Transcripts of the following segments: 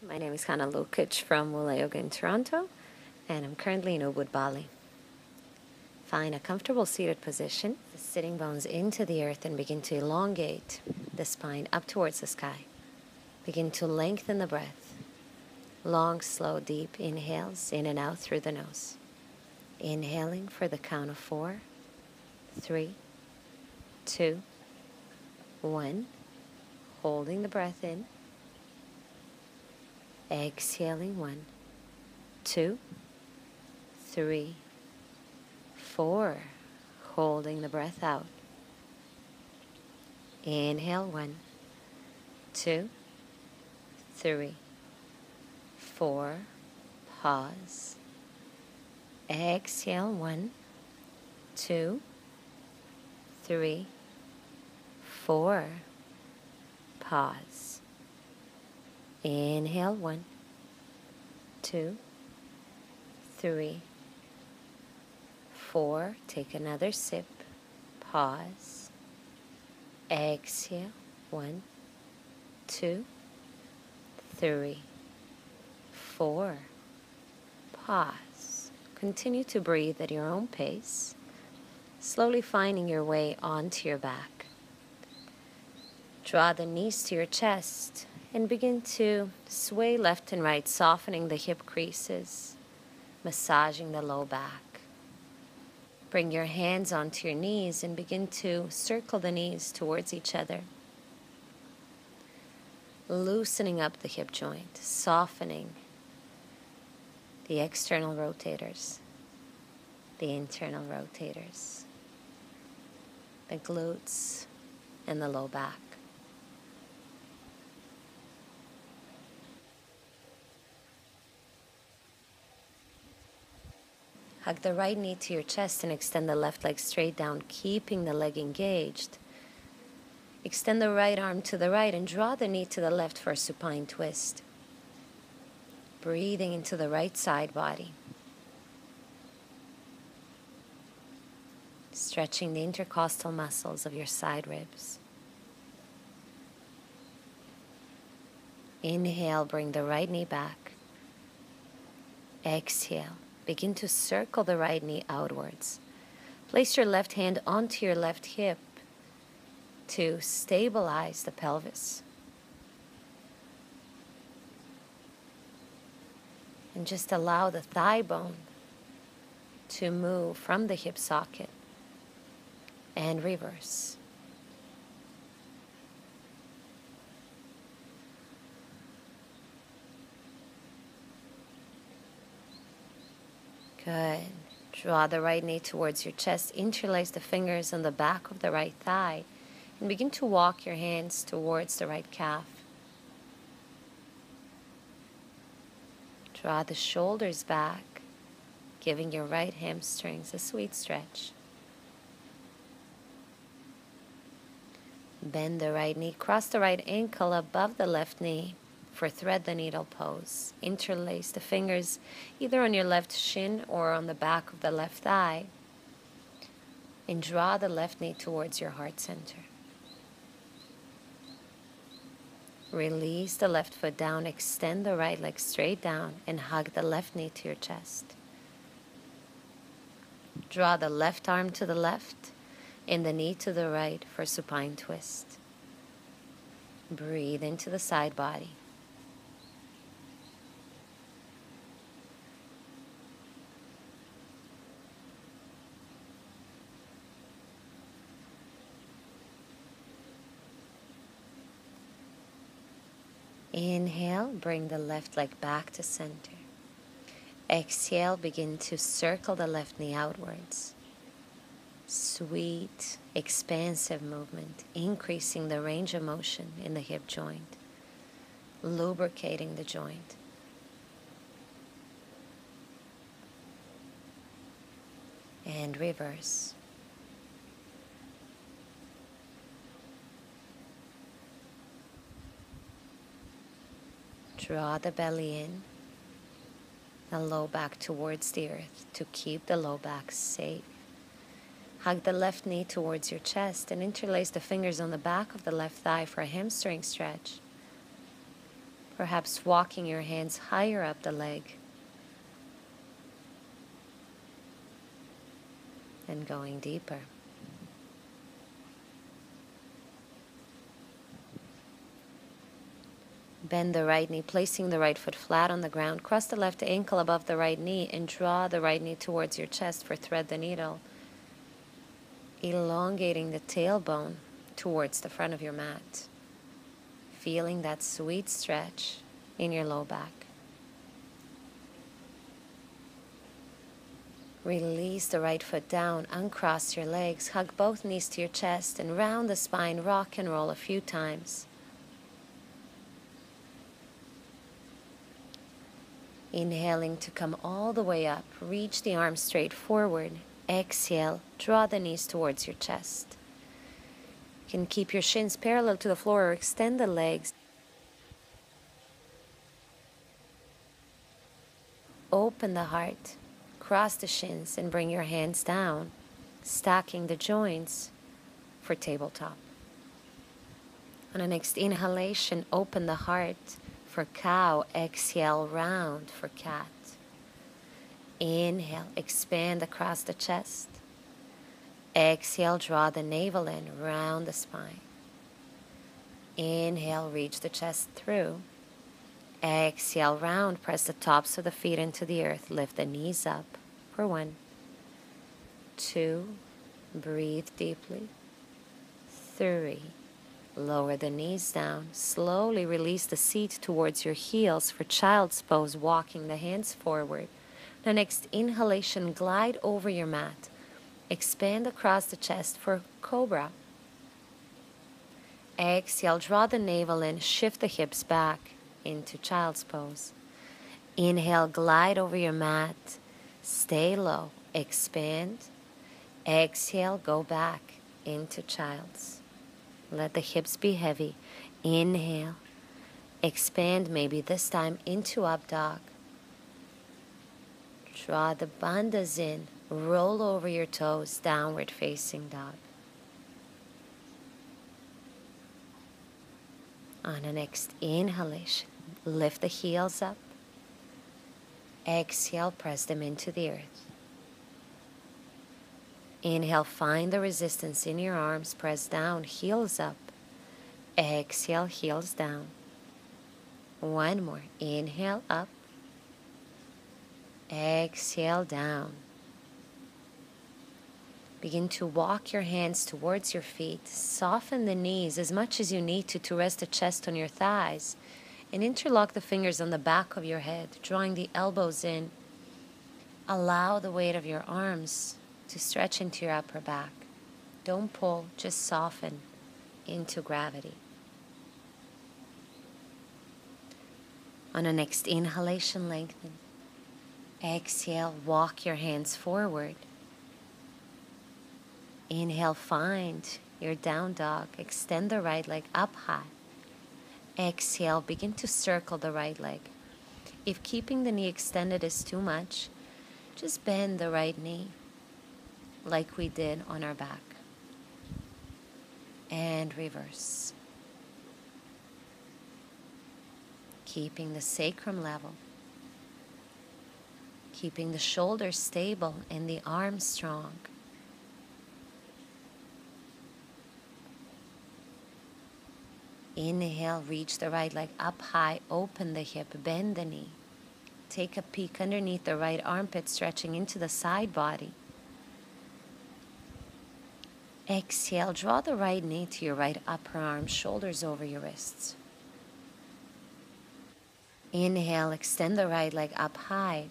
My name is Hana Lukac from Mula Yoga in Toronto, and I'm currently in Ubud, Bali. Find a comfortable seated position, the sitting bones into the earth, and begin to elongate the spine up towards the sky. Begin to lengthen the breath. Long, slow, deep inhales in and out through the nose. Inhaling for the count of 4, 3, 2, 1. Holding the breath in. Exhaling 1, 2, 3, 4. Holding the breath out. Inhale 1, 2, 3, 4. Pause. Exhale 1, 2, 3, 4. Pause. Inhale 1, 2, 3, 4. Take another sip. Pause. Exhale 1, 2, 3, 4. Pause. Continue to breathe at your own pace, slowly finding your way onto your back. Draw the knees to your chest and begin to sway left and right, softening the hip creases, massaging the low back. Bring your hands onto your knees and begin to circle the knees towards each other. Loosening up the hip joint, softening the external rotators, the internal rotators, the glutes, and the low back. Hug the right knee to your chest and extend the left leg straight down, keeping the leg engaged. Extend the right arm to the right and draw the knee to the left for a supine twist. Breathing into the right side body. Stretching the intercostal muscles of your side ribs. Inhale, bring the right knee back. Exhale. Begin to circle the right knee outwards. Place your left hand onto your left hip to stabilize the pelvis. And just allow the thigh bone to move from the hip socket and reverse. Good. Draw the right knee towards your chest. Interlace the fingers on the back of the right thigh. And begin to walk your hands towards the right calf. Draw the shoulders back, giving your right hamstrings a sweet stretch. Bend the right knee. Cross the right ankle above the left knee for thread the needle pose. Interlace the fingers either on your left shin or on the back of the left thigh. And draw the left knee towards your heart center. Release the left foot down, extend the right leg straight down, and hug the left knee to your chest. Draw the left arm to the left and the knee to the right for supine twist. Breathe into the side body. Inhale, bring the left leg back to center. Exhale, begin to circle the left knee outwards. Sweet, expansive movement, increasing the range of motion in the hip joint, lubricating the joint. And reverse. Draw the belly in, the low back towards the earth to keep the low back safe. Hug the left knee towards your chest and interlace the fingers on the back of the left thigh for a hamstring stretch. Perhaps walking your hands higher up the leg and going deeper. Bend the right knee, placing the right foot flat on the ground. Cross the left ankle above the right knee and draw the right knee towards your chest for thread the needle, elongating the tailbone towards the front of your mat, feeling that sweet stretch in your low back. Release the right foot down, uncross your legs, hug both knees to your chest, and round the spine, rock and roll a few times. Inhaling to come all the way up, reach the arms straight forward. Exhale, draw the knees towards your chest. You can keep your shins parallel to the floor or extend the legs. Open the heart, cross the shins and bring your hands down, stacking the joints for tabletop. On the next inhalation, open the heart for cow. Exhale, round for cat. Inhale, expand across the chest. Exhale, draw the navel in, round the spine. Inhale, reach the chest through. Exhale, round, press the tops of the feet into the earth. Lift the knees up for 1, 2, breathe deeply. 3, lower the knees down. Slowly release the seat towards your heels for child's pose, walking the hands forward. The next inhalation, glide over your mat. Expand across the chest for cobra. Exhale, draw the navel in, shift the hips back into child's pose. Inhale, glide over your mat. Stay low, expand. Exhale, go back into child's. Let the hips be heavy. Inhale, expand, maybe this time into up dog. Draw the bandhas in, roll over your toes, downward facing dog. On the next inhalation, lift the heels up. Exhale, press them into the earth. Inhale, find the resistance in your arms, press down, heels up. Exhale, heels down. One more, inhale up. Exhale, down. Begin to walk your hands towards your feet. Soften the knees as much as you need to rest the chest on your thighs. And interlock the fingers on the back of your head, drawing the elbows in. Allow the weight of your arms to stretch into your upper back. Don't pull, just soften into gravity. On the next inhalation, lengthen. Exhale, walk your hands forward. Inhale, find your down dog. Extend the right leg up high. Exhale, begin to circle the right leg. If keeping the knee extended is too much, just bend the right knee like we did on our back. And reverse. Keeping the sacrum level. Keeping the shoulders stable and the arms strong. Inhale, reach the right leg up high, open the hip, bend the knee. Take a peek underneath the right armpit, stretching into the side body. Exhale, draw the right knee to your right upper arm, shoulders over your wrists. Inhale, extend the right leg up high.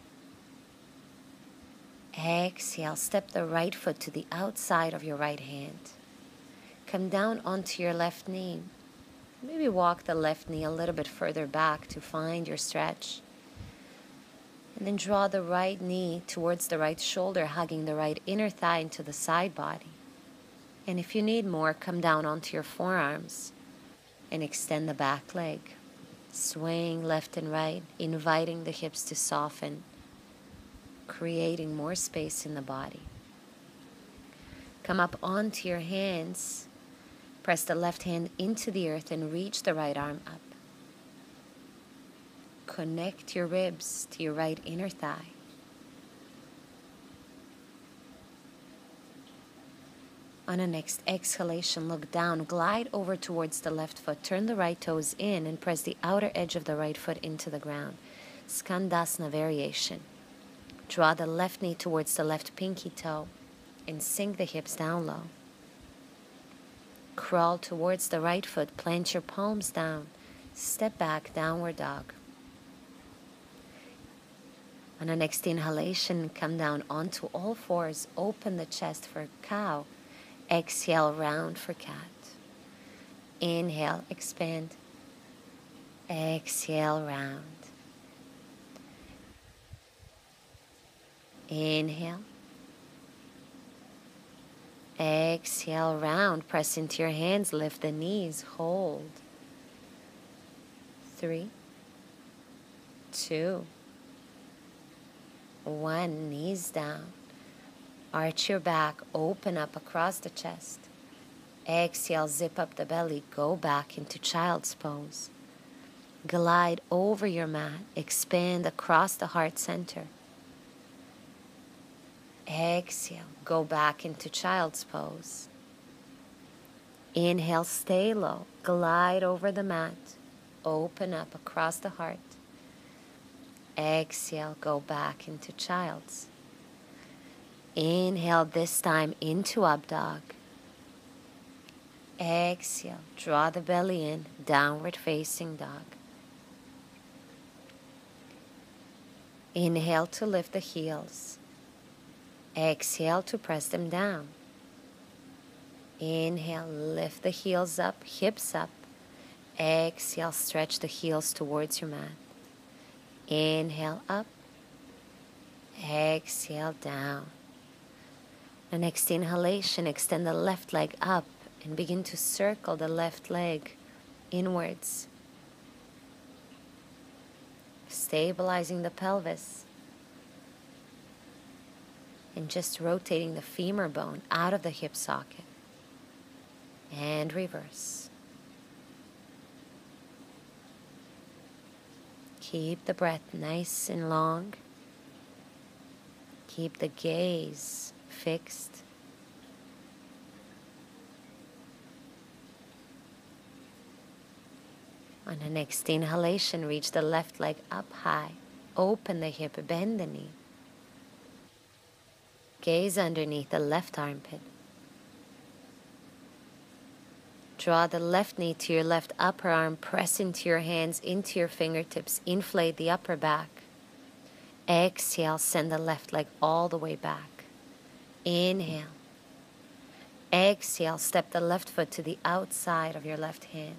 Exhale, step the right foot to the outside of your right hand. Come down onto your left knee. Maybe walk the left knee a little bit further back to find your stretch. And then draw the right knee towards the right shoulder, hugging the right inner thigh into the side body. And if you need more, come down onto your forearms and extend the back leg, swaying left and right, inviting the hips to soften, creating more space in the body. Come up onto your hands. Press the left hand into the earth and reach the right arm up. Connect your ribs to your right inner thigh. On a next exhalation, look down, glide over towards the left foot, turn the right toes in and press the outer edge of the right foot into the ground. Skandasana variation. Draw the left knee towards the left pinky toe and sink the hips down low. Crawl towards the right foot, plant your palms down, step back, downward dog. On a next inhalation, come down onto all fours, open the chest for cow. Exhale, round for cat. Inhale, expand. Exhale, round. Inhale. Exhale, round. Press into your hands, lift the knees, hold. 3, 2, 1, knees down. Arch your back, open up across the chest. Exhale, zip up the belly, go back into child's pose. Glide over your mat, expand across the heart center. Exhale, go back into child's pose. Inhale, stay low, glide over the mat, open up across the heart. Exhale, go back into child's. Inhale this time into up dog. Exhale, draw the belly in, downward facing dog. Inhale to lift the heels. Exhale to press them down. Inhale, lift the heels up, hips up. Exhale, stretch the heels towards your mat. Inhale up. Exhale down. The next inhalation, extend the left leg up and begin to circle the left leg inwards. Stabilizing the pelvis. And just rotating the femur bone out of the hip socket. And reverse. Keep the breath nice and long. Keep the gaze fixed. On the next inhalation, reach the left leg up high. Open the hip, bend the knee. Gaze underneath the left armpit. Draw the left knee to your left upper arm. Press into your hands, into your fingertips. Inflate the upper back. Exhale, send the left leg all the way back. Inhale. Exhale, step the left foot to the outside of your left hand.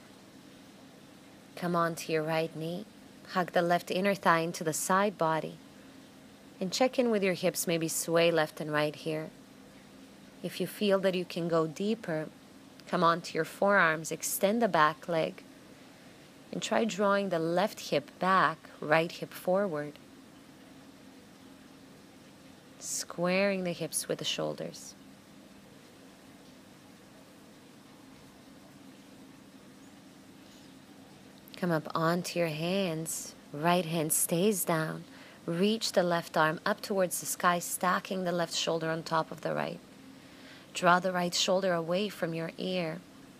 Come onto your right knee. Hug the left inner thigh into the side body. And check in with your hips, maybe sway left and right here. If you feel that you can go deeper, come onto your forearms, extend the back leg. And try drawing the left hip back, right hip forward. Squaring the hips with the shoulders. Come up onto your hands. Right hand stays down. Reach the left arm up towards the sky, stacking the left shoulder on top of the right. Draw the right shoulder away from your ear.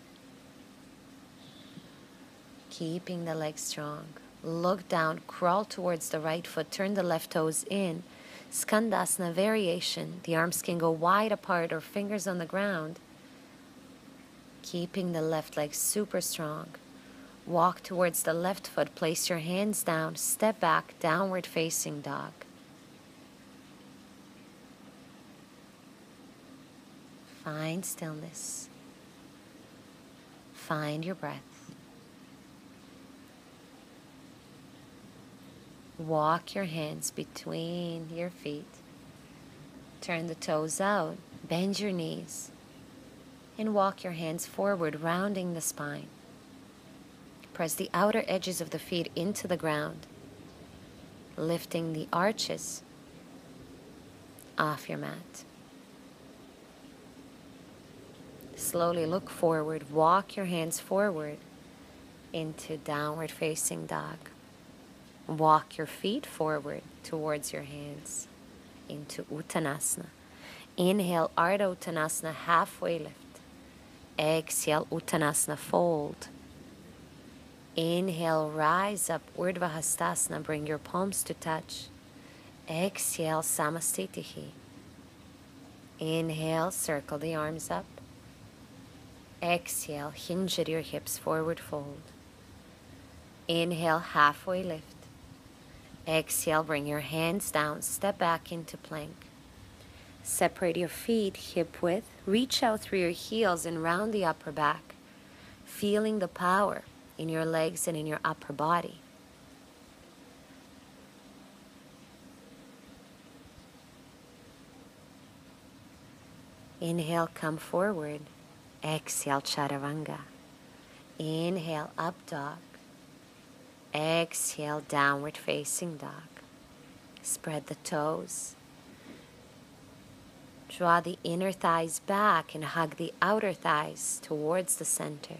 Keeping the leg strong. Look down, crawl towards the right foot, turn the left toes in. Skandasana variation. The arms can go wide apart or fingers on the ground. Keeping the left leg super strong. Walk towards the left foot, place your hands down, step back, downward facing dog. Find stillness. Find your breath. Walk your hands between your feet. Turn the toes out, bend your knees, and walk your hands forward, rounding the spine. Press the outer edges of the feet into the ground, lifting the arches off your mat. Slowly look forward, walk your hands forward into downward facing dog. Walk your feet forward towards your hands into Uttanasana. Inhale, Ardha Uttanasana, halfway lift. Exhale, Uttanasana, fold. Inhale, rise up, Urdhva Hastasana, bring your palms to touch. Exhale, Samastitihi. Inhale, circle the arms up. Exhale, hinge at your hips, forward fold. Inhale, halfway lift. Exhale, bring your hands down, step back into plank. Separate your feet hip width, reach out through your heels and round the upper back, feeling the power in your legs and in your upper body. Inhale, come forward. Exhale, Chaturanga. Inhale, up dog. Exhale, downward facing dog. Spread the toes. Draw the inner thighs back and hug the outer thighs towards the center.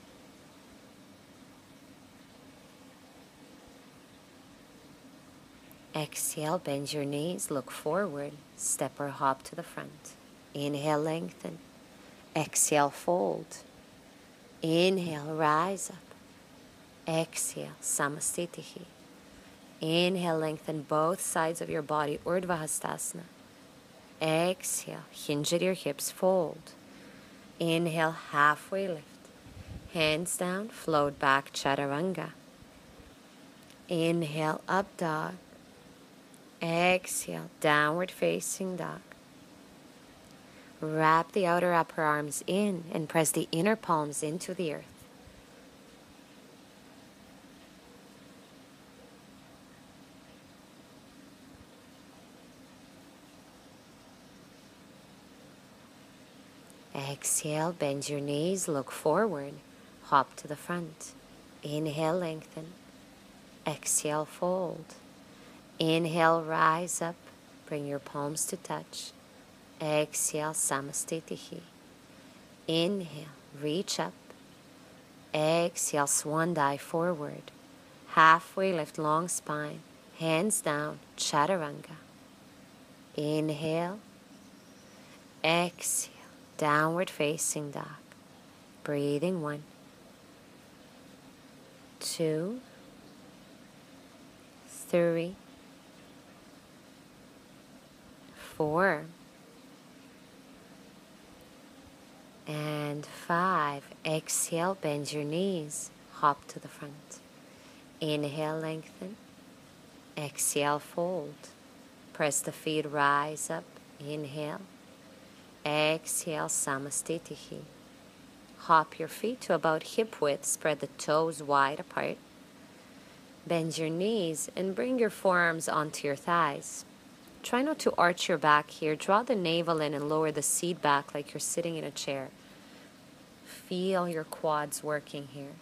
Exhale, bend your knees, look forward, step or hop to the front. Inhale, lengthen. Exhale, fold. Inhale, rise up. Exhale, Samastitihi. Inhale, lengthen both sides of your body, Urdhva Hastasana. Exhale, hinge at your hips, fold. Inhale, halfway lift. Hands down, float back, Chaturanga. Inhale, up dog. Exhale, downward facing dog. Wrap the outer upper arms in and press the inner palms into the earth. Exhale, bend your knees, look forward, hop to the front. Inhale, lengthen. Exhale, fold. Inhale, rise up, bring your palms to touch. Exhale, Samastitihi. Inhale, reach up. Exhale, swan dive forward. Halfway lift, long spine. Hands down, Chaturanga. Inhale. Exhale, downward facing dog. Breathing 1, 2, 3, 4, and 5. Exhale, bend your knees, hop to the front. Inhale, lengthen. Exhale, fold. Press the feet, rise up. Inhale. Exhale, Samastitihi. Hop your feet to about hip width, spread the toes wide apart. Bend your knees and bring your forearms onto your thighs. Try not to arch your back here. Draw the navel in and lower the seat back like you're sitting in a chair. Feel your quads working here.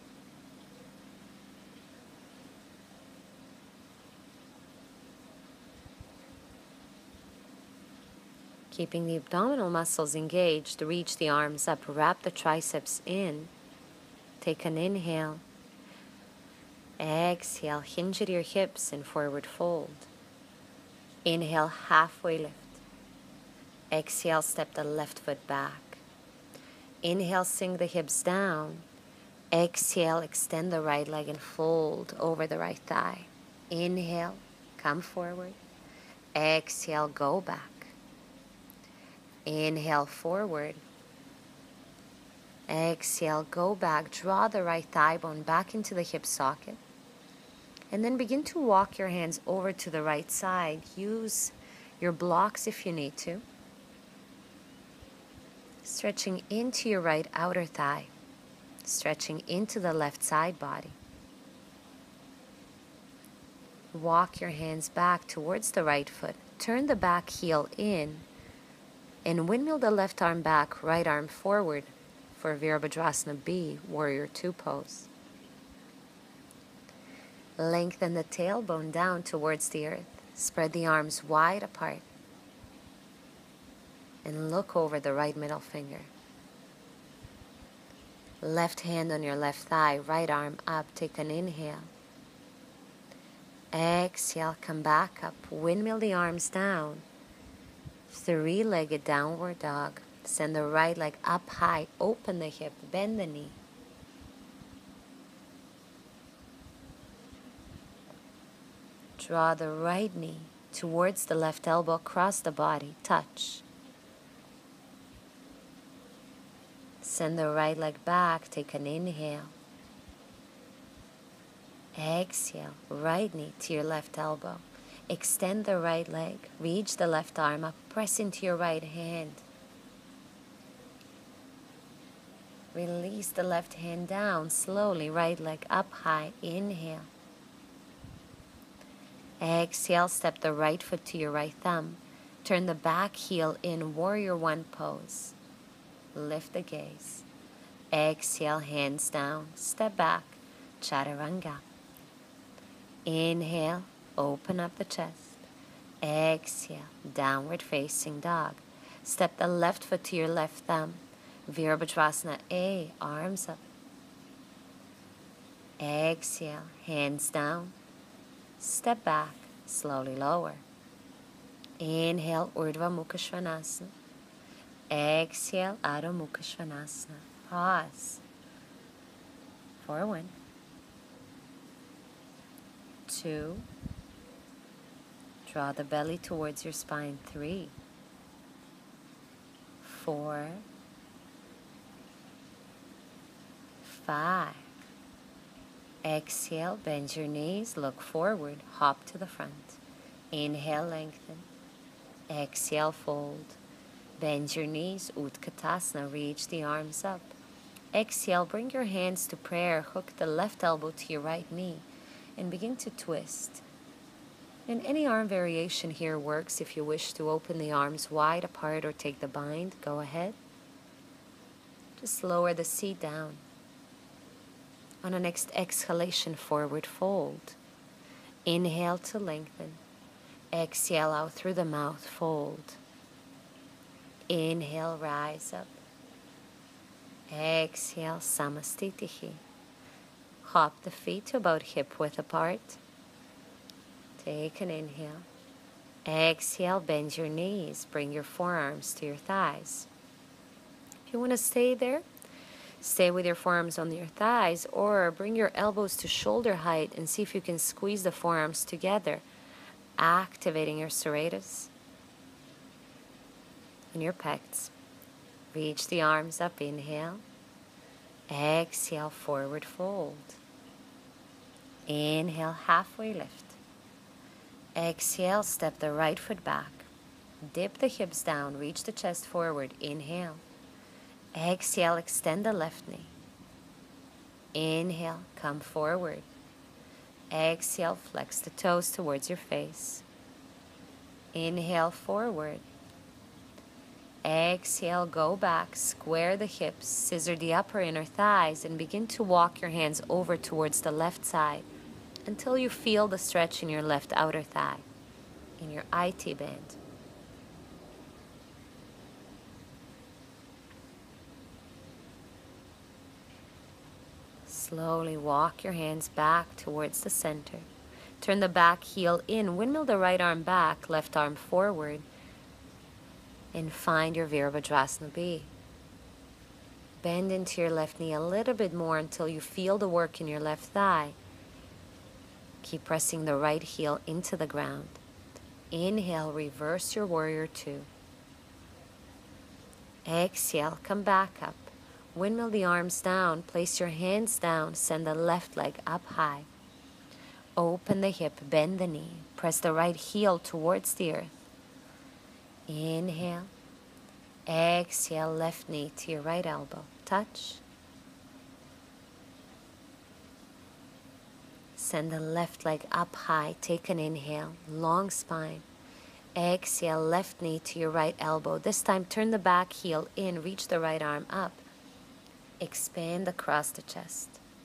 Keeping the abdominal muscles engaged, reach the arms up, wrap the triceps in. Take an inhale. Exhale, hinge at your hips and forward fold. Inhale, halfway lift. Exhale, step the left foot back. Inhale, sink the hips down. Exhale, extend the right leg and fold over the right thigh. Inhale, come forward. Exhale, go back. Inhale, forward. Exhale, go back. Draw the right thigh bone back into the hip socket. And then begin to walk your hands over to the right side. Use your blocks if you need to. Stretching into your right outer thigh. Stretching into the left side body. Walk your hands back towards the right foot. Turn the back heel in. And windmill the left arm back, right arm forward for Virabhadrasana B, Warrior 2 pose. Lengthen the tailbone down towards the earth. Spread the arms wide apart. And look over the right middle finger. Left hand on your left thigh, right arm up. Take an inhale. Exhale, come back up. Windmill the arms down. Three-legged downward dog. Send the right leg up high. Open the hip, bend the knee. Draw the right knee towards the left elbow, across the body, touch. Send the right leg back, take an inhale. Exhale, right knee to your left elbow. Extend the right leg, reach the left arm up, press into your right hand. Release the left hand down, slowly, right leg up high, inhale. Exhale, step the right foot to your right thumb. Turn the back heel in, warrior one pose. Lift the gaze. Exhale, hands down, step back, chaturanga. Inhale, open up the chest. Exhale, downward facing dog. Step the left foot to your left thumb. Virabhadrasana A, arms up. Exhale, hands down. Step back, slowly lower. Inhale, Urdhva Mukha Svanasana. Exhale, Adho Mukha Svanasana. Pause. For 1, 2. Draw the belly towards your spine. 3, 4, 5. Exhale, bend your knees, look forward, hop to the front. Inhale, lengthen. Exhale, fold. Bend your knees, Utkatasana, reach the arms up. Exhale, bring your hands to prayer, hook the left elbow to your right knee, and begin to twist. And any arm variation here works. If you wish to open the arms wide apart or take the bind, go ahead. Just lower the seat down. On the next exhalation, forward fold. Inhale to lengthen. Exhale out through the mouth, fold. Inhale, rise up. Exhale, samastitihi. Hop the feet to about hip width apart. Take an inhale. Exhale, bend your knees. Bring your forearms to your thighs. If you want to stay there, stay with your forearms on your thighs, or bring your elbows to shoulder height and see if you can squeeze the forearms together, activating your serratus and your pecs. Reach the arms up, inhale. Exhale, forward fold. Inhale, halfway lift. Exhale, step the right foot back. Dip the hips down, reach the chest forward, inhale. Exhale, extend the left knee. Inhale, come forward. Exhale, flex the toes towards your face. Inhale, forward. Exhale, go back, square the hips, scissor the upper inner thighs, and begin to walk your hands over towards the left side until you feel the stretch in your left outer thigh, in your IT band. Slowly walk your hands back towards the center. Turn the back heel in, windmill the right arm back, left arm forward, and find your Virabhadrasana B. Bend into your left knee a little bit more until you feel the work in your left thigh. Keep pressing the right heel into the ground. Inhale, reverse your warrior two. Exhale, come back up. Windmill the arms down, place your hands down, send the left leg up high. Open the hip, bend the knee, press the right heel towards the earth. Inhale, exhale, left knee to your right elbow, touch. Send the left leg up high, take an inhale, long spine. Exhale, left knee to your right elbow. This time turn the back heel in, reach the right arm up. Expand across the chest.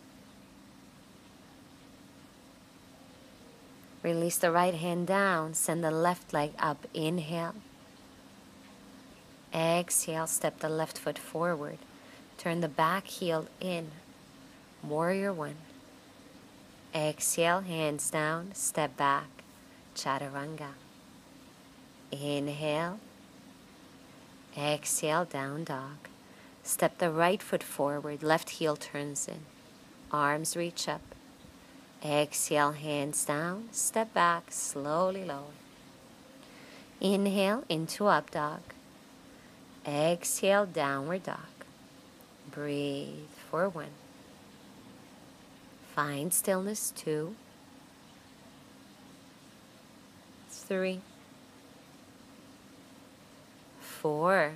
Release the right hand down, send the left leg up, inhale. Exhale, step the left foot forward. Turn the back heel in, warrior one. Exhale, hands down, step back, chaturanga. Inhale. Exhale, down dog. Step the right foot forward, left heel turns in. Arms reach up. Exhale, hands down, step back, slowly lower. Inhale into up dog. Exhale, downward dog. Breathe for 1. Find stillness 2, 3, 4,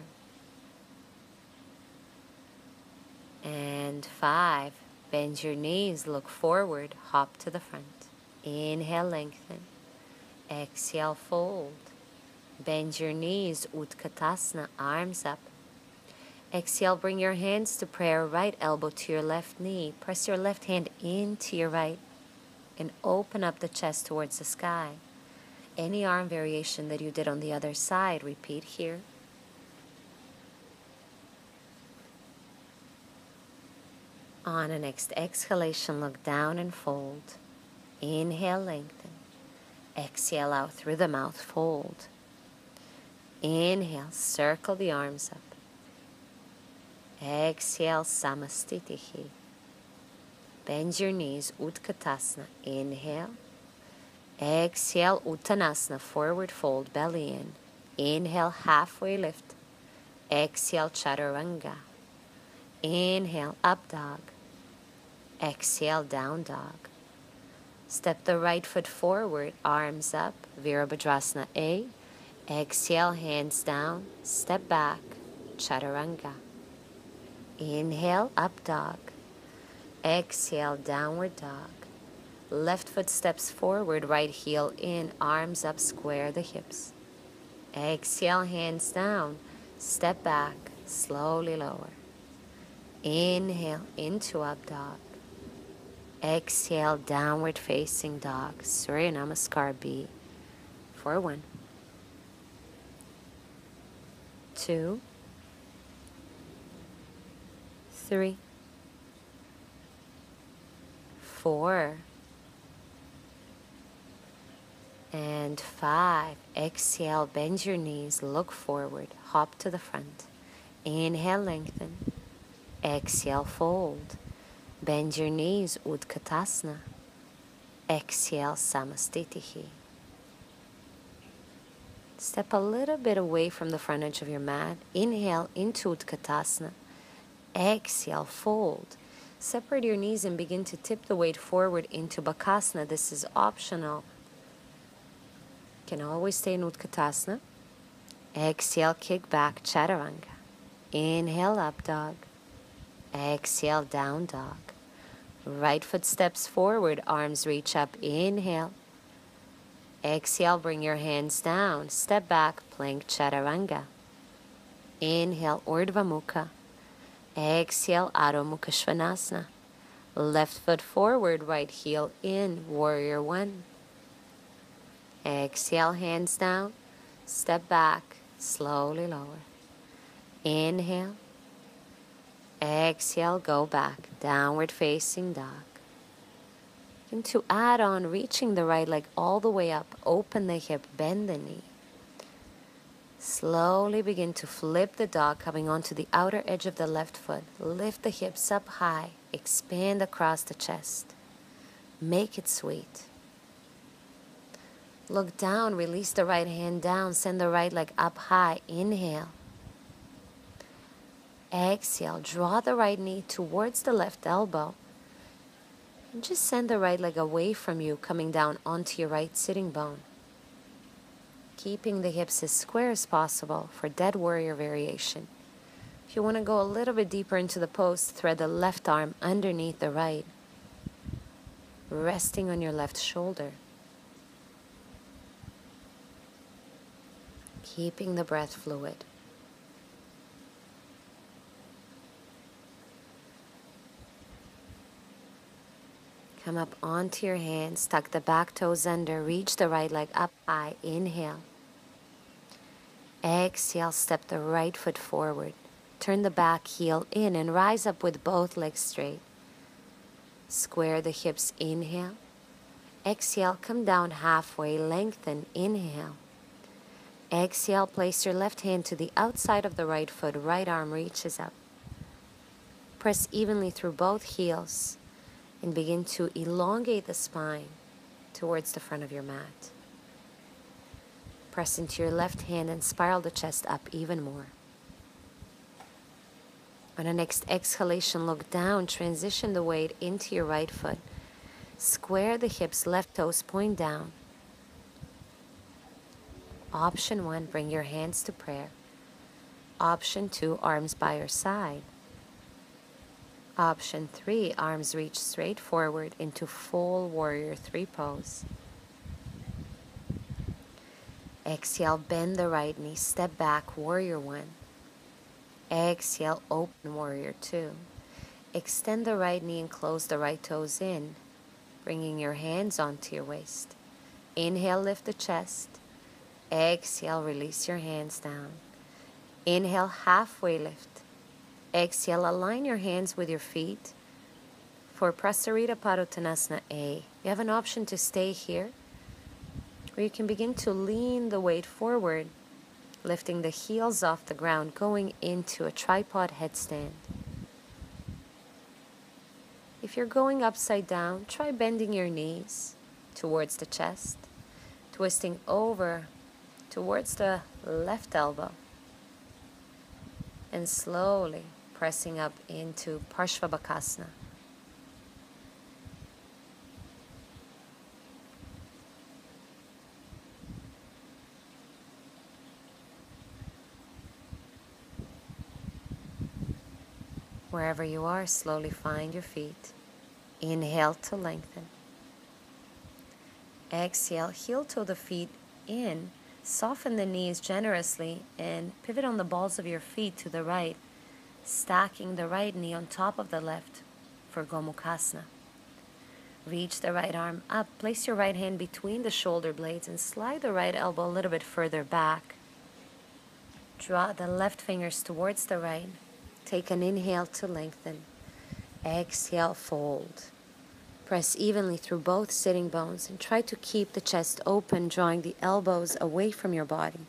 and 5. Bend your knees, look forward, hop to the front. Inhale, lengthen. Exhale, fold. Bend your knees, Utkatasana, arms up. Exhale, bring your hands to prayer, right elbow to your left knee. Press your left hand into your right and open up the chest towards the sky. Any arm variation that you did on the other side, repeat here. On a next exhalation, look down and fold. Inhale, lengthen. Exhale out through the mouth, fold. Inhale, circle the arms up. Exhale, samastitihi. Bend your knees, Utkatasana. Inhale. Exhale, Uttanasana, forward fold, belly in. Inhale, halfway lift. Exhale, chaturanga. Inhale, up dog. Exhale, down dog. Step the right foot forward, arms up, Virabhadrasana A. Exhale, hands down, step back, chaturanga. Inhale, up dog. Exhale, downward dog. Left foot steps forward, right heel in, arms up, square the hips. Exhale, hands down, step back, slowly lower. Inhale into up dog. Exhale, downward facing dog. Surya Namaskar B. For 1, 2, 3, 4, and 5. Exhale, bend your knees, look forward, hop to the front. Inhale, lengthen. Exhale, fold. Bend your knees, Utkatasana. Exhale, samastitihi. Step a little bit away from the front edge of your mat. Inhale into Utkatasana. Exhale, fold. Separate your knees and begin to tip the weight forward into Bakasana. This is optional. You can always stay in Utkatasana. Exhale, kick back, chaturanga. Inhale, up dog. Exhale, down dog. Right foot steps forward, arms reach up. Inhale. Exhale, bring your hands down. Step back, plank chaturanga. Inhale, Urdhva Mukha. Exhale, Adho Mukha Svanasana. Left foot forward, right heel in, warrior 1. Exhale, hands down. Step back, slowly lower. Inhale. Exhale, go back, downward facing dog. And to add on, reaching the right leg all the way up, open the hip, bend the knee. Slowly begin to flip the dog, coming onto the outer edge of the left foot. Lift the hips up high, expand across the chest. Make it sweet. Look down, release the right hand down, send the right leg up high. Inhale. Exhale, draw the right knee towards the left elbow. And just send the right leg away from you, coming down onto your right sitting bone. Keeping the hips as square as possible for dead warrior variation. If you want to go a little bit deeper into the pose, thread the left arm underneath the right, resting on your left shoulder. Keeping the breath fluid. Come up onto your hands, tuck the back toes under, reach the right leg up high, inhale. Exhale, step the right foot forward. Turn the back heel in and rise up with both legs straight. Square the hips, inhale. Exhale, come down halfway, lengthen, inhale. Exhale, place your left hand to the outside of the right foot, right arm reaches up. Press evenly through both heels and begin to elongate the spine towards the front of your mat. Press into your left hand and spiral the chest up even more. On the next exhalation, look down, transition the weight into your right foot. Square the hips, left toes point down. Option 1, bring your hands to prayer. Option 2, arms by your side. Option 3, arms reach straight forward into full warrior 3 pose. Exhale, bend the right knee, step back, warrior 1. Exhale, open warrior 2. Extend the right knee and close the right toes in, bringing your hands onto your waist. Inhale, lift the chest. Exhale, release your hands down. Inhale, halfway lift. Exhale, align your hands with your feet for Prasarita Padottanasana A. You have an option to stay here, or you can begin to lean the weight forward, lifting the heels off the ground, going into a tripod headstand. If you're going upside down, try bending your knees towards the chest, twisting over towards the left elbow, and slowly pressing up into Parshvabhakasana. Wherever you are, slowly find your feet. Inhale to lengthen. Exhale, heel toe the feet in. Soften the knees generously and pivot on the balls of your feet to the right, stacking the right knee on top of the left for Gomukhasana. Reach the right arm up. Place your right hand between the shoulder blades and slide the right elbow a little bit further back. Draw the left fingers towards the right. Take an inhale to lengthen. Exhale, fold. Press evenly through both sitting bones and try to keep the chest open, drawing the elbows away from your body.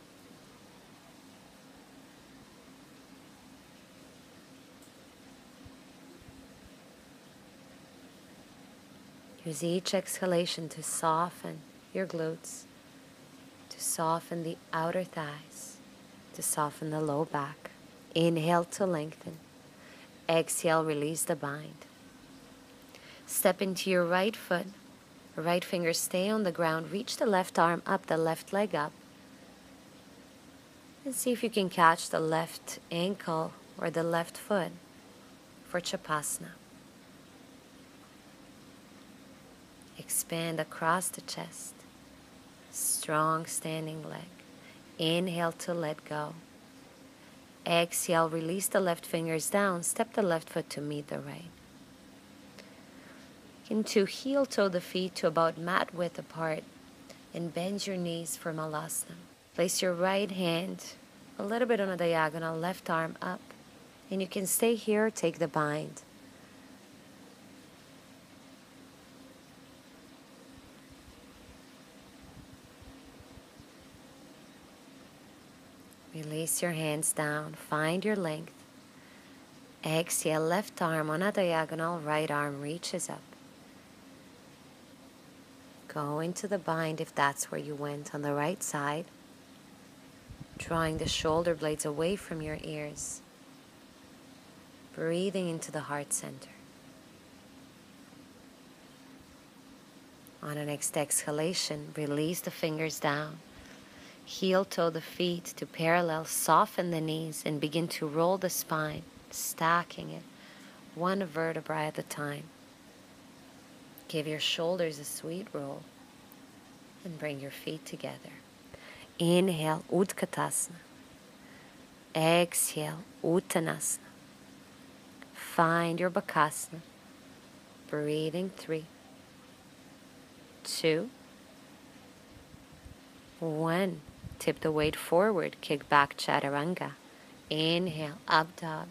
Use each exhalation to soften your glutes, to soften the outer thighs, to soften the low back. Inhale to lengthen. Exhale, release the bind. Step into your right foot. Right finger stay on the ground. Reach the left arm up, the left leg up. And see if you can catch the left ankle or the left foot for Chapasana. Expand across the chest. Strong standing leg. Inhale to let go. Exhale, release the left fingers down. Step the left foot to meet the right. Into heel toe the feet to about mat width apart and bend your knees for Malasana. Place your right hand a little bit on a diagonal, left arm up, and you can stay here or take the bind. Release your hands down, find your length. Exhale, left arm on a diagonal, right arm reaches up. Go into the bind if that's where you went on the right side, drawing the shoulder blades away from your ears. Breathing into the heart center. On the next exhalation, release the fingers down. Heel toe the feet to parallel, soften the knees and begin to roll the spine, stacking it one vertebra at a time. Give your shoulders a sweet roll and bring your feet together. Inhale, Utkatasana. Exhale, Uttanasana. Find your Bakasana. Breathing 3, 2, 1. Tip the weight forward, kick back Chaturanga. Inhale, up dog.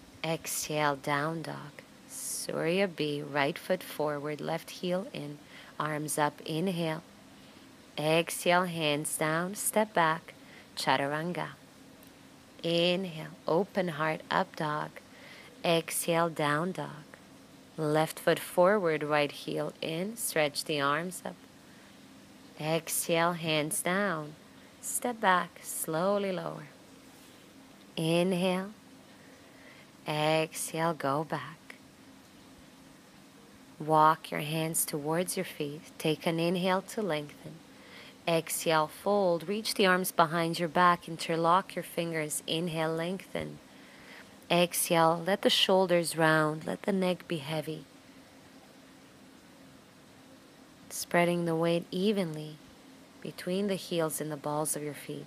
Exhale, down dog. Surya B, right foot forward, left heel in. Arms up, inhale. Exhale, hands down, step back, chaturanga. Inhale, open heart, up dog. Exhale, down dog. Left foot forward, right heel in, stretch the arms up. Exhale, hands down. Step back, slowly lower. Inhale. Exhale, go back. Walk your hands towards your feet. Take an inhale to lengthen. Exhale, fold. Reach the arms behind your back. Interlock your fingers. Inhale, lengthen. Exhale, let the shoulders round. Let the neck be heavy. Spreading the weight evenly between the heels and the balls of your feet.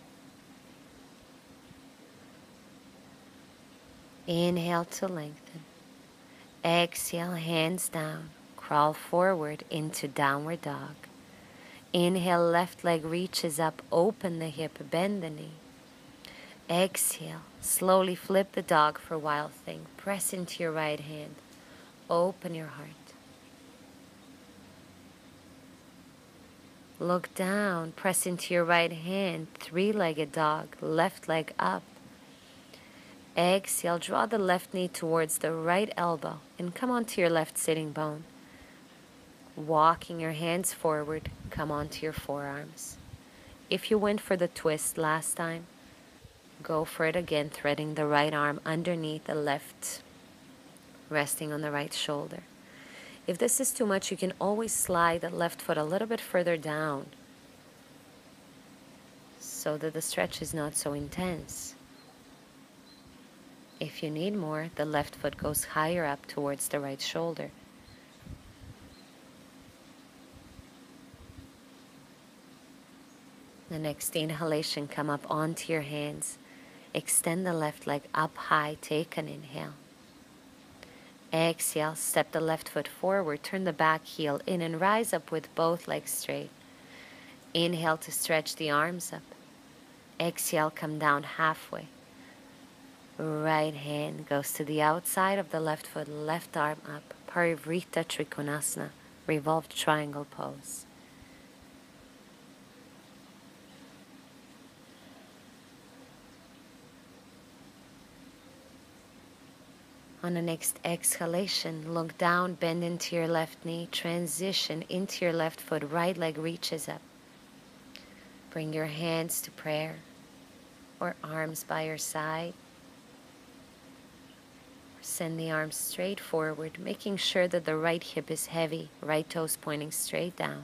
Inhale to lengthen. Exhale, hands down. Crawl forward into downward dog. Inhale, left leg reaches up. Open the hip, bend the knee. Exhale, slowly flip the dog for wild thing. Press into your right hand. Open your heart. Look down, press into your right hand, three-legged dog, left leg up. Exhale, draw the left knee towards the right elbow and come onto your left sitting bone. Walking your hands forward, come onto your forearms. If you went for the twist last time, go for it again, threading the right arm underneath the left, resting on the right shoulder. If this is too much, you can always slide the left foot a little bit further down so that the stretch is not so intense. If you need more, the left foot goes higher up towards the right shoulder. The next inhalation, come up onto your hands. Extend the left leg up high, take an inhale. Exhale, step the left foot forward, turn the back heel in and rise up with both legs straight. Inhale to stretch the arms up. Exhale, come down halfway. Right hand goes to the outside of the left foot, left arm up. Parivrita Trikonasana, revolved triangle pose. On the next exhalation, look down, bend into your left knee, transition into your left foot, right leg reaches up. Bring your hands to prayer or arms by your side. Send the arms straight forward, making sure that the right hip is heavy, right toes pointing straight down.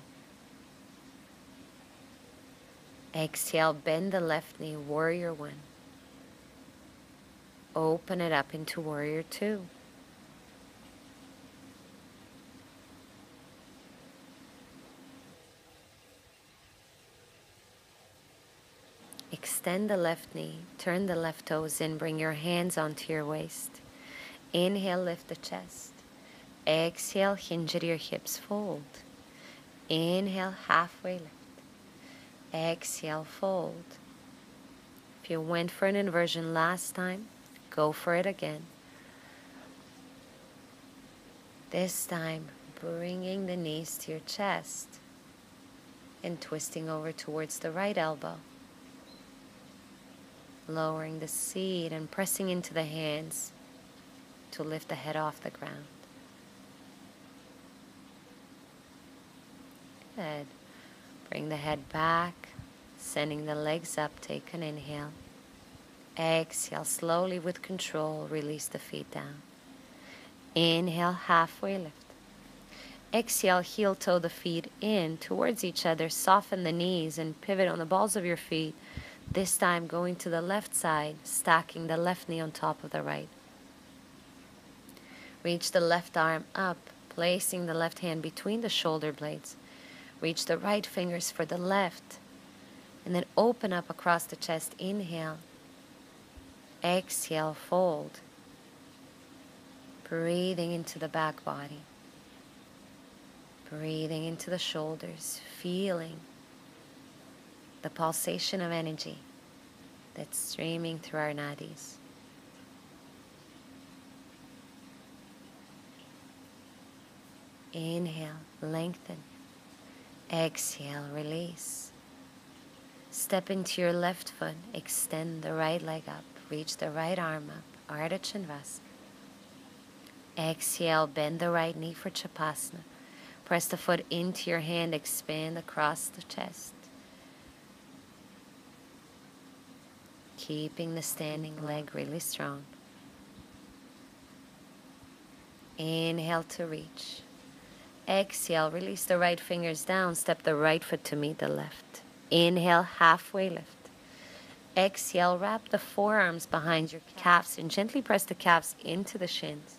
Exhale, bend the left knee, warrior one. Open it up into warrior two. Extend the left knee, turn the left toes in, bring your hands onto your waist. Inhale, lift the chest. Exhale, hinge at your hips, fold. Inhale, halfway lift. Exhale, fold. If you went for an inversion last time, go for it again. This time, bringing the knees to your chest and twisting over towards the right elbow. Lowering the seat and pressing into the hands to lift the head off the ground. Good. Bring the head back, sending the legs up, take an inhale. Exhale, slowly with control, release the feet down. Inhale, halfway lift. Exhale, heel toe the feet in towards each other, soften the knees and pivot on the balls of your feet. This time going to the left side, stacking the left knee on top of the right. Reach the left arm up, placing the left hand between the shoulder blades. Reach the right fingers for the left, and then open up across the chest. Inhale. Exhale, fold. Breathing into the back body. Breathing into the shoulders, feeling the pulsation of energy that's streaming through our nadis. Inhale, lengthen. Exhale, release. Step into your left foot, extend the right leg up, reach the right arm up, Ardha Chandrasana. Exhale, bend the right knee for Chapasana. Press the foot into your hand, expand across the chest. Keeping the standing leg really strong. Inhale to reach. Exhale, release the right fingers down, step the right foot to meet the left. Inhale, halfway lift. Exhale, wrap the forearms behind your calves and gently press the calves into the shins.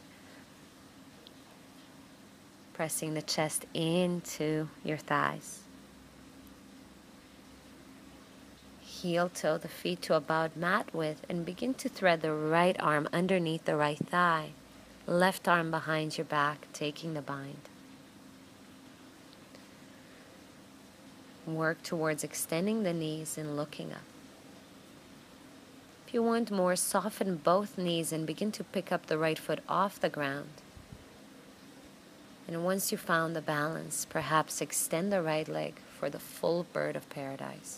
Pressing the chest into your thighs. Heel toe the feet to about mat width and begin to thread the right arm underneath the right thigh. Left arm behind your back, taking the bind. Work towards extending the knees and looking up. If you want more, soften both knees and begin to pick up the right foot off the ground. And once you found the balance, perhaps extend the right leg for the full bird of paradise.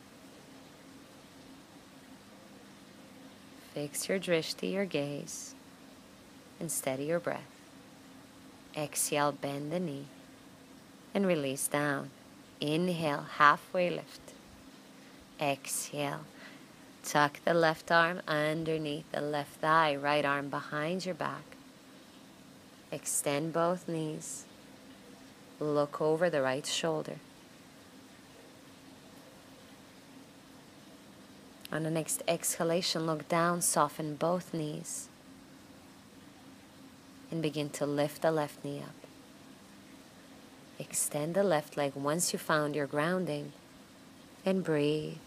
Fix your drishti, your gaze, and steady your breath. Exhale, bend the knee, and release down. Inhale, halfway lift. Exhale, tuck the left arm underneath the left thigh, right arm behind your back. Extend both knees. Look over the right shoulder. On the next exhalation, look down, soften both knees, and begin to lift the left knee up. Extend the left leg once you found your grounding, and breathe.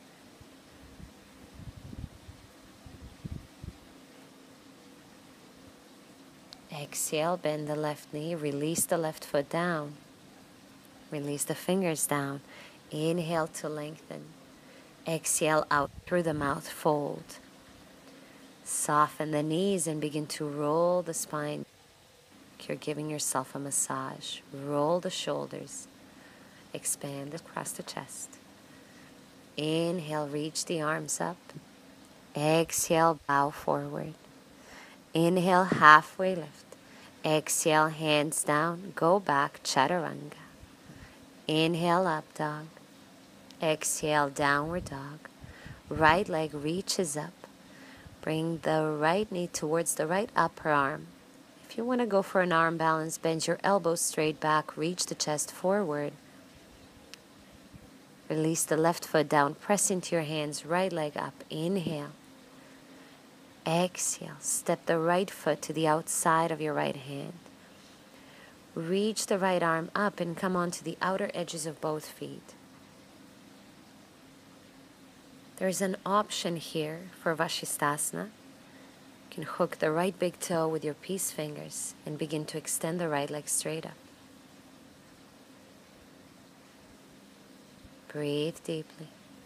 Exhale, bend the left knee, release the left foot down. Release the fingers down. Inhale to lengthen. Exhale out through the mouth, fold. Soften the knees and begin to roll the spine. You're giving yourself a massage. Roll the shoulders. Expand across the chest. Inhale, reach the arms up. Exhale, bow forward. Inhale, halfway lift. Exhale, hands down. Go back, chaturanga. Inhale, up dog. Exhale, downward dog. Right leg reaches up. Bring the right knee towards the right upper arm. If you want to go for an arm balance, bend your elbows straight back, reach the chest forward. Release the left foot down, press into your hands, right leg up. Inhale. Exhale, step the right foot to the outside of your right hand. Reach the right arm up and come onto the outer edges of both feet. There's an option here for Vashisthasana. You can hook the right big toe with your peace fingers and begin to extend the right leg straight up. Breathe deeply.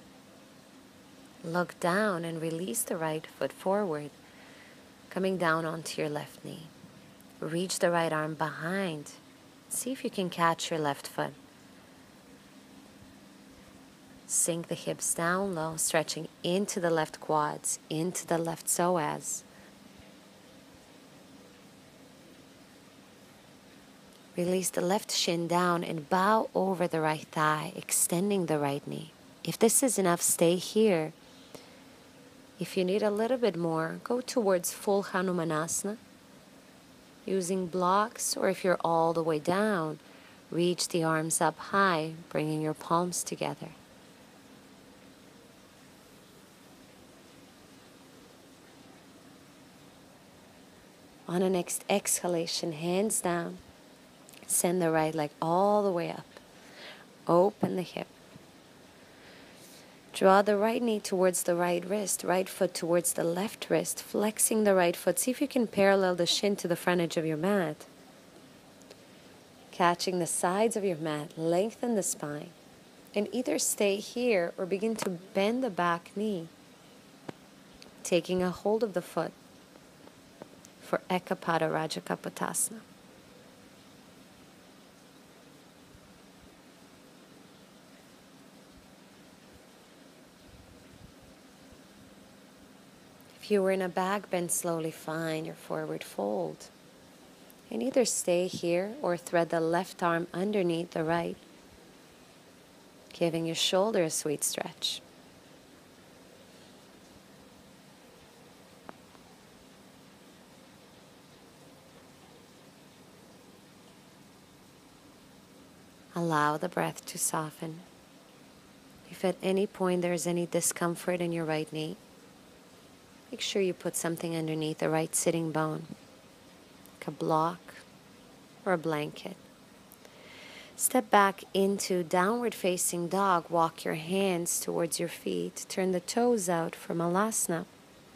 Look down and release the right foot forward, coming down onto your left knee. Reach the right arm behind. See if you can catch your left foot. Sink the hips down low, stretching into the left quads, into the left psoas. Release the left shin down and bow over the right thigh, extending the right knee. If this is enough, stay here. If you need a little bit more, go towards full Hanumanasana, using blocks, or if you're all the way down, reach the arms up high, bringing your palms together. On the next exhalation, hands down. Send the right leg all the way up. Open the hip. Draw the right knee towards the right wrist, right foot towards the left wrist, flexing the right foot. See if you can parallel the shin to the front edge of your mat. Catching the sides of your mat, lengthen the spine. And either stay here or begin to bend the back knee, taking a hold of the foot for Ekapada Rajakapotasana. If you were in a back bend, slowly find your forward fold. And either stay here or thread the left arm underneath the right, giving your shoulder a sweet stretch. Allow the breath to soften. If at any point there is any discomfort in your right knee, make sure you put something underneath the right sitting bone, like a block or a blanket. Step back into downward facing dog. Walk your hands towards your feet. Turn the toes out for Malasana.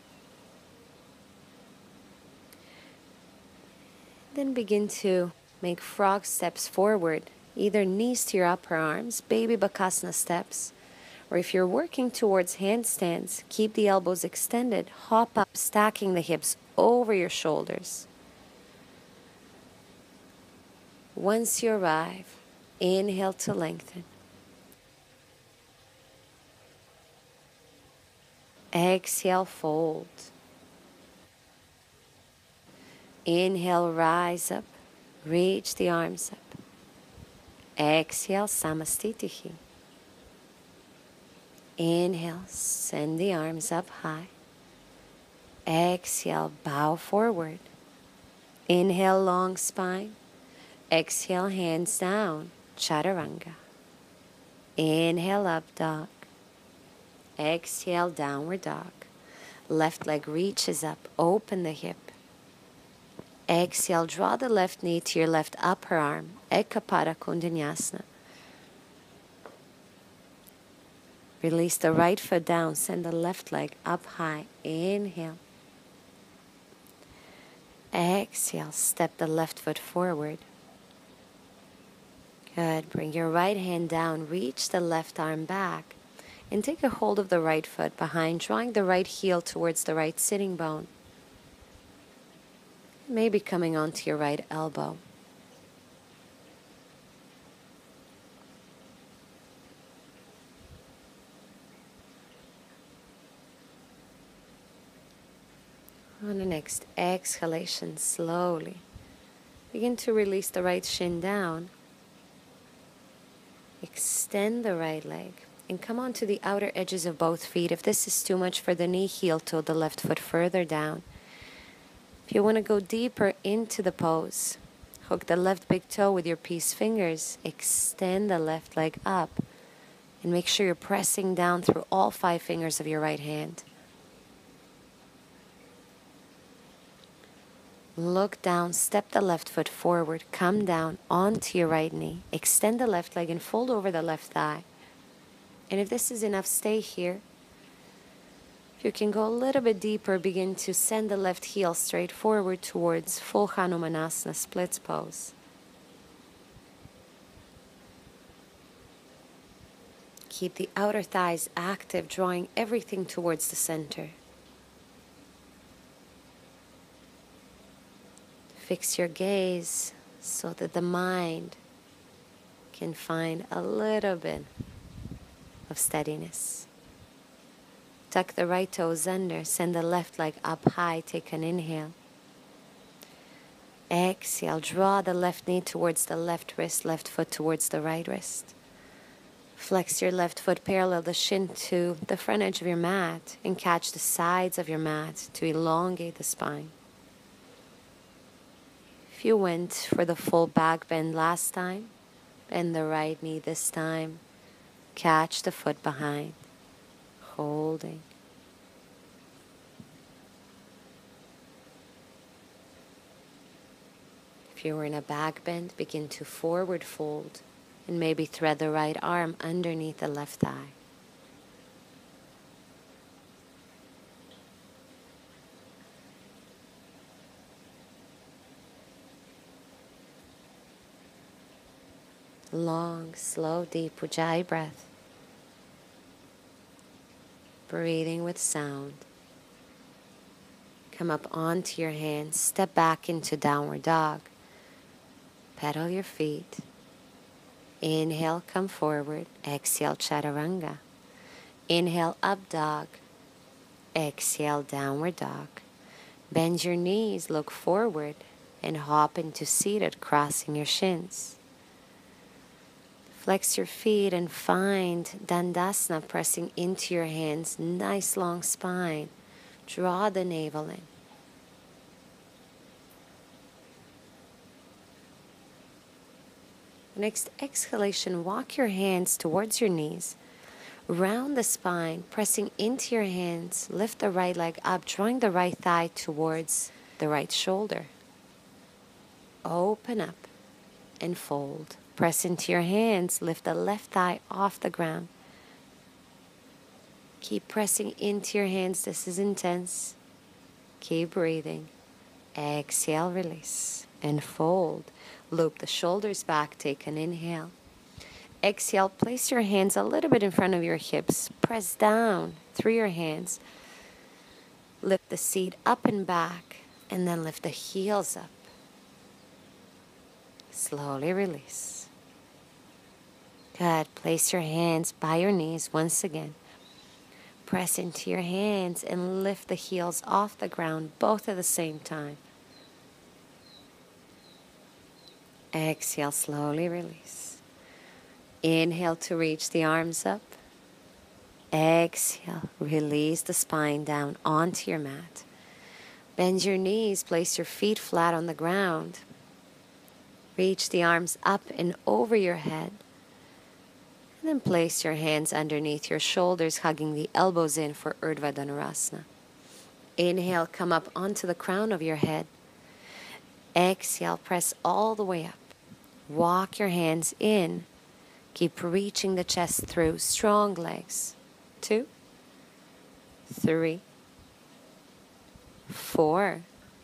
Then begin to make frog steps forward, either knees to your upper arms, baby bakasana steps, or if you're working towards handstands, keep the elbows extended, hop up, stacking the hips over your shoulders. Once you arrive, inhale to lengthen. Exhale, fold. Inhale, rise up, reach the arms up. Exhale, samastitihi. Inhale, send the arms up high. Exhale, bow forward. Inhale, long spine. Exhale, hands down, chaturanga. Inhale, up dog. Exhale, downward dog. Left leg reaches up, open the hip. Exhale, draw the left knee to your left upper arm, Ekapada Kundanyasana. Release the right foot down, send the left leg up high. Inhale. Exhale, step the left foot forward. Good. Bring your right hand down, reach the left arm back, and take a hold of the right foot behind, drawing the right heel towards the right sitting bone. Maybe coming onto your right elbow. On the next exhalation, slowly begin to release the right shin down. Extend the right leg and come onto the outer edges of both feet. If this is too much for the knee, heel toe the left foot further down. If you want to go deeper into the pose, hook the left big toe with your peace fingers. Extend the left leg up and make sure you're pressing down through all 5 fingers of your right hand. Look down, step the left foot forward, come down onto your right knee. Extend the left leg and fold over the left thigh. And if this is enough, stay here. If you can go a little bit deeper, begin to send the left heel straight forward towards full Hanumanasana, splits pose. Keep the outer thighs active, drawing everything towards the center. Fix your gaze so that the mind can find a little bit of steadiness. Tuck the right toes under, send the left leg up high, take an inhale. Exhale, draw the left knee towards the left wrist, left foot towards the right wrist. Flex your left foot, parallel the shin to the front edge of your mat, and catch the sides of your mat to elongate the spine. If you went for the full back bend last time, bend the right knee this time. Catch the foot behind. Holding. If you were in a back bend, begin to forward fold and maybe thread the right arm underneath the left thigh. Long, slow, deep Ujjayi breath. Breathing with sound. Come up onto your hands, step back into downward dog. Pedal your feet. Inhale, come forward. Exhale, chaturanga. Inhale, up dog. Exhale, downward dog. Bend your knees, look forward, and hop into seated, crossing your shins. Flex your feet and find Dandasana, pressing into your hands. Nice long spine. Draw the navel in. Next exhalation, walk your hands towards your knees. Round the spine, pressing into your hands. Lift the right leg up, drawing the right thigh towards the right shoulder. Open up and fold. Press into your hands. Lift the left thigh off the ground. Keep pressing into your hands. This is intense. Keep breathing. Exhale, release, and fold. Loop the shoulders back. Take an inhale. Exhale, place your hands a little bit in front of your hips. Press down through your hands. Lift the seat up and back, and then lift the heels up. Slowly release. Good. Place your hands by your knees once again. Press into your hands and lift the heels off the ground, both at the same time. Exhale, slowly release. Inhale to reach the arms up. Exhale, release the spine down onto your mat. Bend your knees, place your feet flat on the ground. Reach the arms up and over your head. And then place your hands underneath your shoulders, hugging the elbows in for Urdhva Dhanurasana. Inhale, come up onto the crown of your head. Exhale, press all the way up. Walk your hands in. Keep reaching the chest through. Strong legs. 2, 3, 4,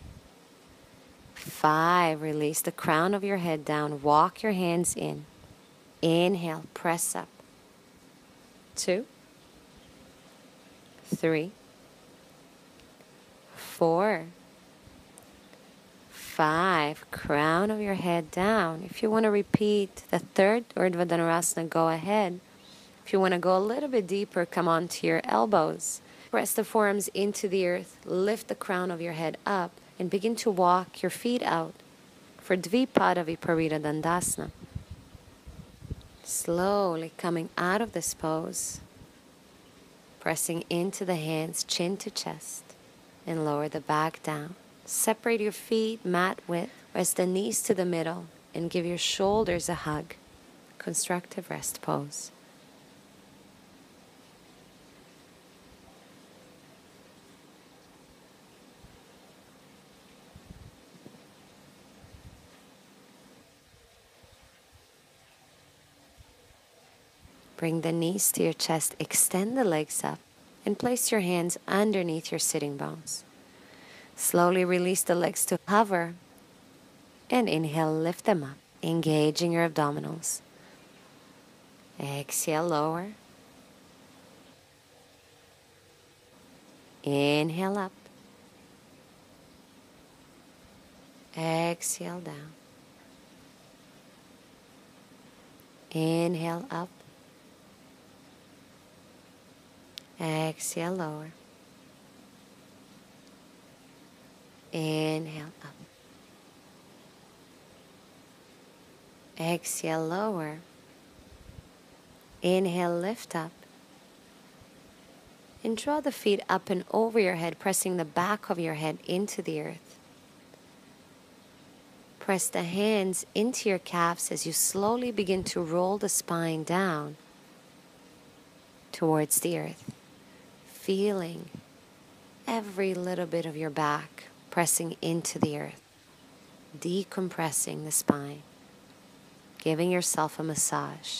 5. Release the crown of your head down. Walk your hands in. Inhale, press up. 2, 3, 4, 5. Crown of your head down. If you want to repeat the third Urdhva Dhanurasana, go ahead. If you want to go a little bit deeper, come onto your elbows. Press the forearms into the earth. Lift the crown of your head up and begin to walk your feet out for Dvipada Viparita Dandasana. Slowly coming out of this pose, pressing into the hands, chin to chest, and lower the back down. Separate your feet mat width, rest the knees to the middle, and give your shoulders a hug. Constructive rest pose. Bring the knees to your chest, extend the legs up, and place your hands underneath your sitting bones. Slowly release the legs to hover, and inhale, lift them up, engaging your abdominals. Exhale, lower. Inhale up. Exhale down. Inhale up. Exhale, lower. Inhale up. Exhale, lower. Inhale, lift up. And draw the feet up and over your head, pressing the back of your head into the earth. Press the hands into your calves as you slowly begin to roll the spine down towards the earth. Feeling every little bit of your back pressing into the earth, decompressing the spine, giving yourself a massage.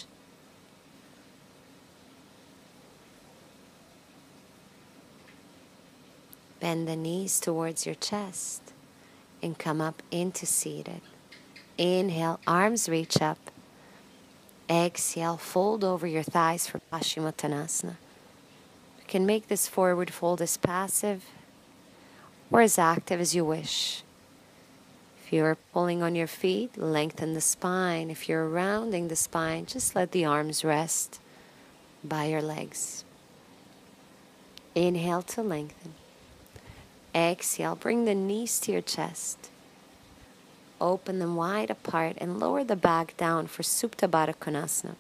Bend the knees towards your chest and come up into seated. Inhale, arms reach up. Exhale, fold over your thighs for Paschimottanasana. You can make this forward fold as passive or as active as you wish. If you're pulling on your feet, lengthen the spine. If you're rounding the spine, just let the arms rest by your legs. Inhale to lengthen. Exhale, bring the knees to your chest. Open them wide apart and lower the back down for Supta Baddha Konasana.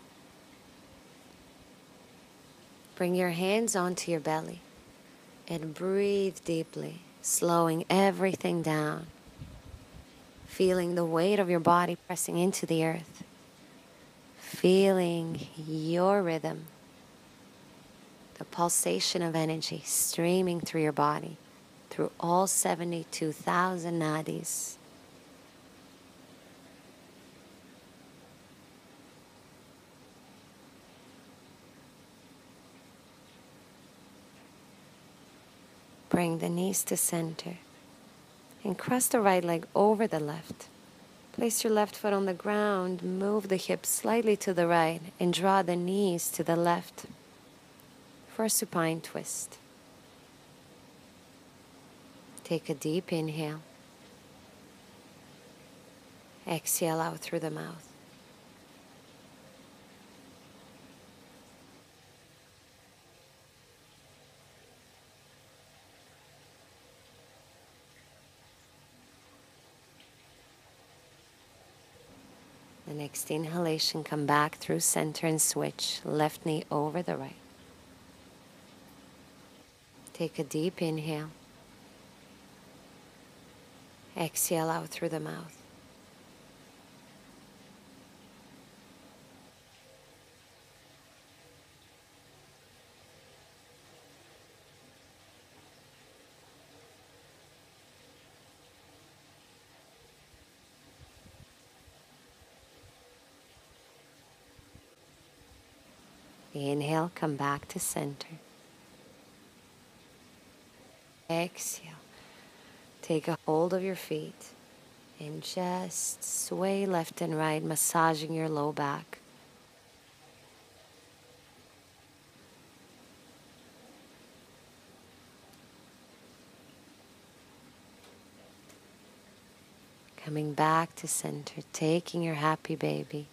Bring your hands onto your belly and breathe deeply, slowing everything down. Feeling the weight of your body pressing into the earth. Feeling your rhythm. The pulsation of energy streaming through your body, through all 72,000 nadis. Bring the knees to center and cross the right leg over the left. Place your left foot on the ground, move the hips slightly to the right, and draw the knees to the left for a supine twist. Take a deep inhale. Exhale out through the mouth. The next inhalation, come back through center and switch. Left knee over the right. Take a deep inhale. Exhale out through the mouth. Inhale, come back to center. Exhale. Take a hold of your feet and just sway left and right, massaging your low back. Coming back to center, taking your happy baby.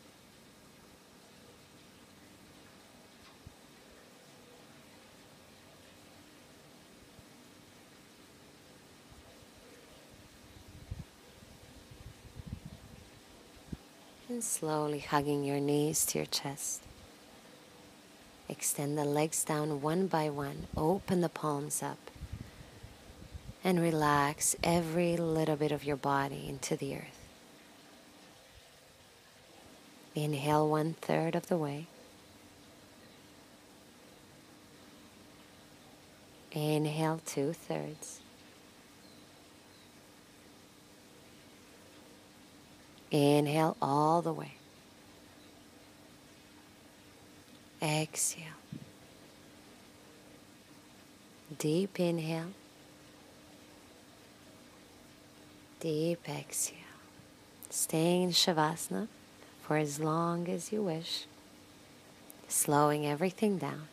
And slowly hugging your knees to your chest. Extend the legs down one by one. Open the palms up. And relax every little bit of your body into the earth. Inhale 1/3 of the way. Inhale 2/3. Inhale all the way. Exhale. Deep inhale. Deep exhale. Staying in Shavasana for as long as you wish. Slowing everything down.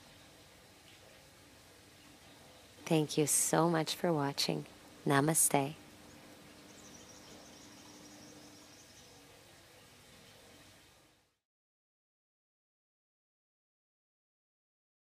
Thank you so much for watching. Namaste.